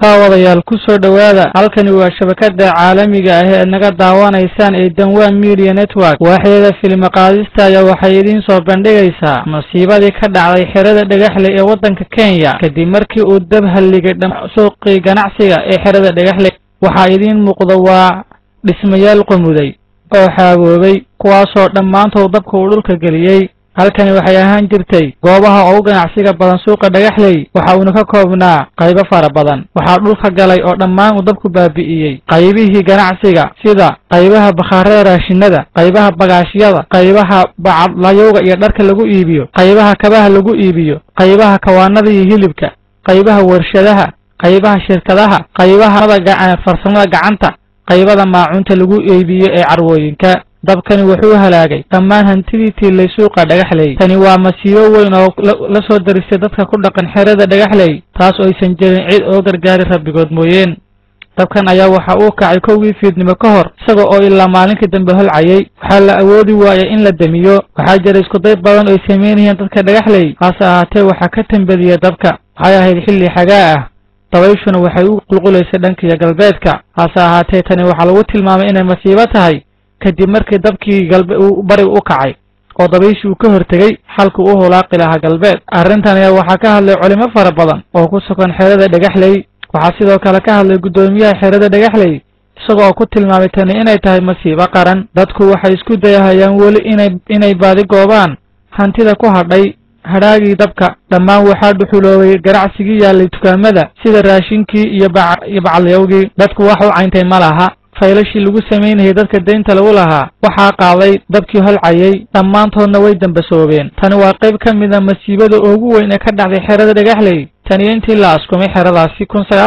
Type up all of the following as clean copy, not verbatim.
daawadayaal ku soo dhawaada halkani waa shabakada caalamiga ah ee naga daawanaysaan ee Danwaa Media Network waaxda film qaadista ayaa waxay idin soo bandhigaysaa masiibadii ka dhacday xerada dhagaxle ee wadanka Kenya kadib markii uu dab halligay suuqii ganacsiga ee xerada dhagaxle waxa idin muuqda waa dhismayaal qomuday oo xaagoobay kuwaasoo dhammaantood dabka uu dhulka galiyay halkani waxay ahaan jirtay goobaha ugu ganacsiga badan suuqa dhagaxley waxa uu ka koobnaa qaybo fara badan waxa dhulka galay oo dhammaan uu dabku baabi'iyay qaybihii ganacsiga sida qaybaha bakhaarada raashinada qaybaha bagaashiyada qaybaha bacadlayowga iyo dharka lagu iibiyo qaybaha kabaha lagu iibiyo qaybaha kawaanada iyo hilibka qaybaha warshadaha qaybaha shirkadaha qaybaha farsamada gacanta qaybada maacunta lagu iibiyo ee carwooyinka dabkani wuxuu halaagay dhammaan hantidii tiilay suuqa dhagaxley tani waa masiibo weyn oo la soo darisay dadka ku dhaqan xerada dhagaxley taas oo aysan jirin cid oo gargaari rabbigood mooyeen dabkan ayaa waxa uu kacay kowgii fiidnimo ka hor isaga oo ilaa maalinkii dambe holcayay waxaa la awoodi waayay in la damiyo waxaa jira isku day badan oo ay sameynayeen dadka dhagaxley hase ahaatee waxaa ka tambadiyay dabka waxay ahayd xilli xagaa ah dabayshuna waxay u qulqulaysay dhankiiyo galbeedka hase ahaatee tani waxaa lagu tilmaamay inay masiibo tahay kadib markii dabkii bariga u kacay oo dabayshii uu ka hortegay halkii uu hulaaqi lahaa galbeed arrintan ayaa waxaa ka hadlay culimo fara badan oo ku sugan xerada dhagaxley waxaa sidoo kale ka hadlay guddoomiyaha xerada dhagaxley isagoo ku tilmaamay tani inay tahay masiibo qaran dadku waxay isku dayahayaan weli inay baadi goobaan hantida ku hadhay hadhaagii dabka dhammaan waxaa dhuxuloobay ganacsigii yaalay dukaamada sida raashinkii iyo bacadlayowgii dadku wax u cayntay ma laha faylashii lagu sameynayay dadka deynta lagu lahaa waxaa qaaday dabkii holcayay dhammaantoodna way dambasoobeen tani waa qayb ka mid a masiibada ugu weyn ee ka dhacday xerada dhagaxley tani intii la askumay xeradaasi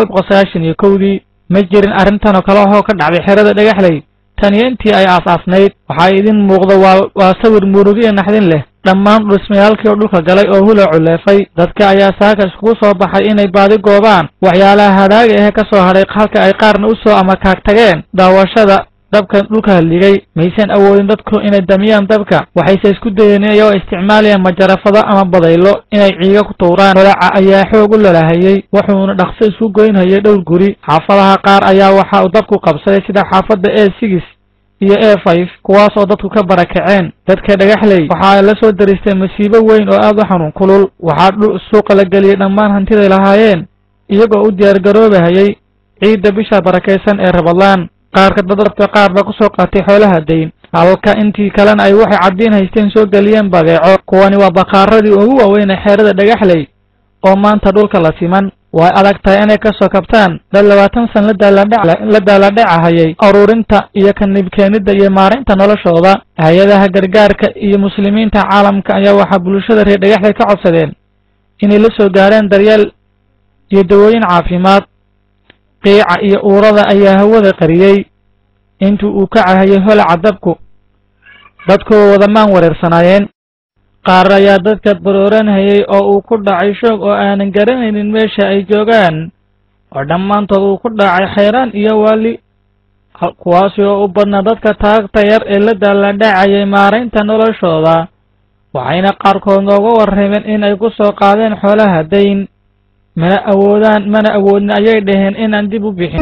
1991 ma jirin arrintan oo kale oo ka dhacday xerada dhagaxley tani intii ay aasaasnayd waxaa idin muuqda waa sawir murugo iyo naxdin leh dhammaan dhismayaalkii oo dhulka galay oo hula culeefay dadka ayaa saaka iskugu soo baxay inay baadi goobaan waxyaalaha hadhaaga ah ka soo hadhay halka ay qaarna u soo amakaag tageen daawashada dabka dhulka halligay maysan awoodin dadku inay damiyaan dabka waxayse isku dayeen iyagoo isticmaalayaan majarafado ama badaylo inay ciiga ku tuuraan walaaca ayaa xoog u lalahayay wuxuuna dhaqso isku goynayay dhowr guri xaafadaha qaar ayaa waxa uu dabku qabsaday sida xaafadda A6 iyo A5 kuwaas oo dadku ka barakaceen dadka dhagaxley waxaa la soo daristay masiibo weyn oo aad u xanuun kulul waxaa suuqa la geliyay dhammaan hantiday lahaayeen iyagoo u diyaar garoobahayay ciidda bisha barakaysan ee Ramadaan dadka qaar ba ku soo qaatay xoolaha deyn halka intii kalena ay waxay caddiin haysteen soo galiyeen badeeco kuwani waa bakaaradii ugu waaweyn ee xerada dhagaxley oo maanta dhulka la siman way adag tahay inay ka soo kabtaan dad 20 san la daaladhacayay ururinta iyo kanibkeenida iyo maareynta noloshooda hay'adaha gargaarka iyo muslimiinta caalamka ayaa waxa bulshada reer dhagaxley ka codsadeen inay la soo gaareen daryeel iyo dawooyin caafimaad qiica iyo uurada ayaa hawada qariyay intuu uu ka cahayay holaca dabku dadku wadamaan wareersanaayeen qaar ayaa dadka barooranayay oo uu ku dhacay shoog oo aanan garanaynin meesha ay joogaan oo dhammaantood uu ku dhacay xayraan iyo waali kuwaasi oo u badnaa dadka taagta yar ee la daaladhacayay maareynta noloshooda waxayna qaarkood nooga warrameen in ay ku soo qaadeen xoolaha dayn mana awoodin ayay dhaheen inaan dib u bixin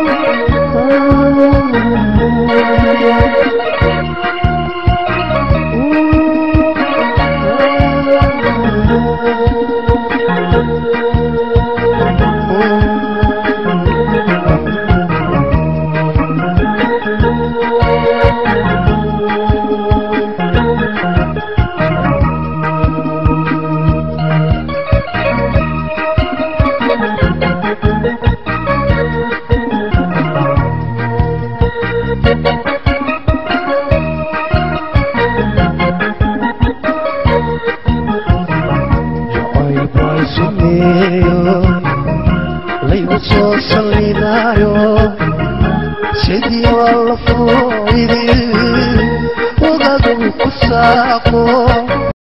sidii alla fuudi wadaadu ku saaqo